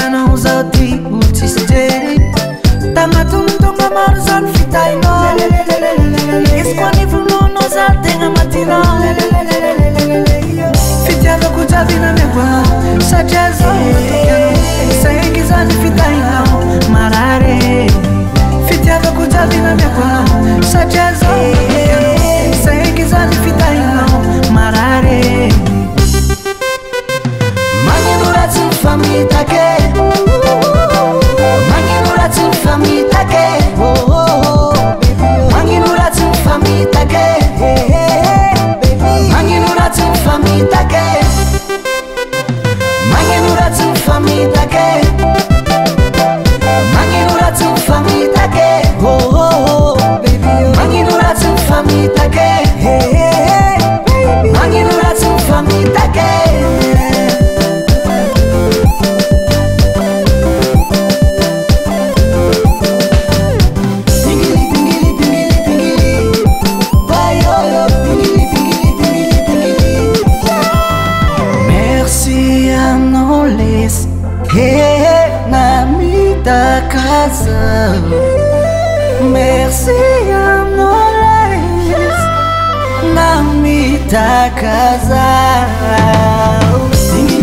Ianao zao ty tsisy jery tagnatony tonga maro zany fitainao izy koa ny vonoanao za tegna matinao fitiavako javina miakoanao satria zao tokanao saiky zany fitainao marare fitiavako javina miakoanao satria zao tokanao saiky zany fitainao marare magnino raha tsy mifamitake magnino raha tsy mifamitake magnino raha tsy mifamitake magnino raha tsy mifamitake magnino raha tsy mifamitake magnino raha tsy mifamitake magnino raha tsy mifamitake magnino raha tsy mifamitake casa. Merci à Noël, Namita casa.